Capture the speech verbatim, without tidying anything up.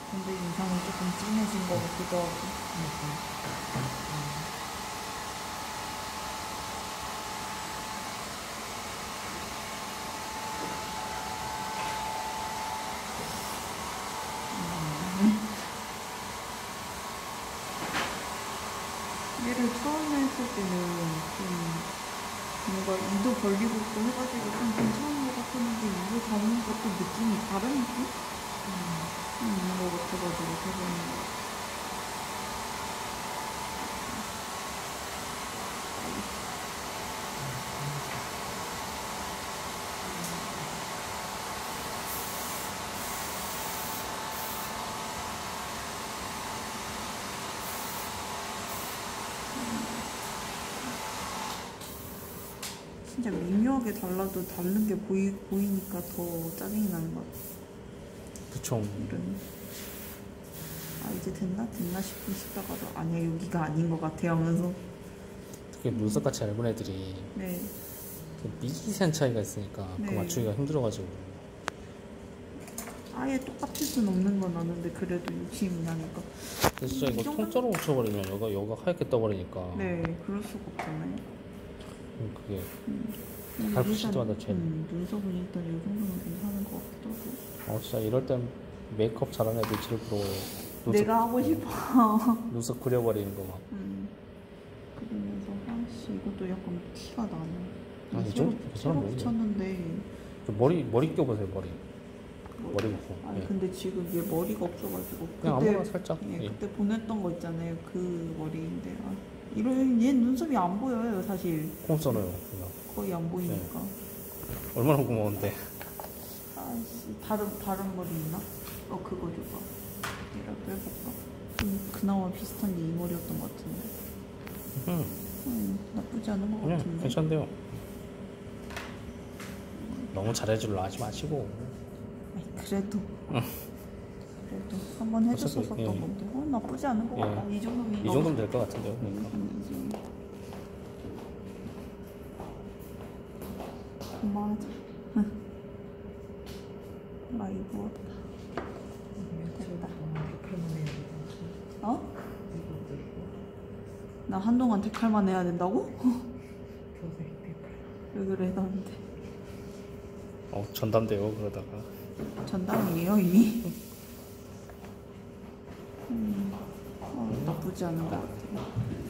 근데 인상이 조금 진해진 것 같기도 하고. 얘를 처음에 했을 때는 좀 뭔가 이도 벌리고 있고 해가지고 좀 괜찮은 것 같았는데 이거 담으니까 또 느낌이 다른 느낌? 음, 있는 것 같아가지고 해보는 거. 진짜 미묘하게 달라도 다른 게 보이, 보이니까 더 짜증이 나는 것 같아. 그쵸. 이런. 아, 이제 됐나? 됐나 싶은 싶다가도 아니야, 여기가 아닌 것 같아 하면서. 특히 눈썹같이 얇은 애들이 네. 미세한 차이가 있으니까 네. 그거 맞추기가 힘들어가지고. 아예 똑같을 순 없는 건 아는데 그래도 욕심이 나니까. 근데 진짜 이거 정도면... 통째로 묻혀버리면 여가 여가 하얗게 떠버리니까. 네, 그럴 수가 없잖아요. 음, 그게 음, 밟으실 때마다 일단, 제일. 음, 눈썹은 일단 이 정도면 괜찮은 것 같기도 하고. 어 진짜 이럴 땐 메이크업 잘하는 애들 제일 부러워요. 눈썹, 내가 하고 싶어. 눈썹 그려버리는 거 막. 음, 그러면서 아씨 이것도 약간 티가 나네. 아, 이 새로, 정도 괜찮아 새로 보이네. 붙였는데. 그 머리 머리 껴보세요 머리. 뭐, 머리 묶고. 아니 예. 근데 지금 얘 머리가 없어가지고 그냥 아무거나 살짝. 예, 예. 그때 보냈던 거 있잖아요. 그 머리인데 아, 이런 얘 눈썹이 안 보여요 사실. 콩 써놓요 그냥. 거의 안 보이니까. 얼마나 고마운데. 아씨 다른 다른 머리 있나? 어 그거 줘봐. 얘라도 해볼까? 음, 그나마 비슷한 게 이 머리였던 것 같은데. 음, 음 나쁘지 않은 것 그냥 같은데. 괜찮대요. 너무 잘해주려 하지 마시고. 아니, 그래도. 응. 그래도 한번 해줬었던 예. 건데. 어 나쁘지 않은 것 예. 같다. 이 정도면. 이 정도면 될 것 같은데요. 그러니까. 음, 그만하자. 아이고 왔다. 됐다. 어? 나 한동안 데칼만 해야 된다고? 왜 그래 나한테. 어 전담돼요 그러다가. 전담이에요 이미. 음, 어, 나쁘지 않은 것 같아.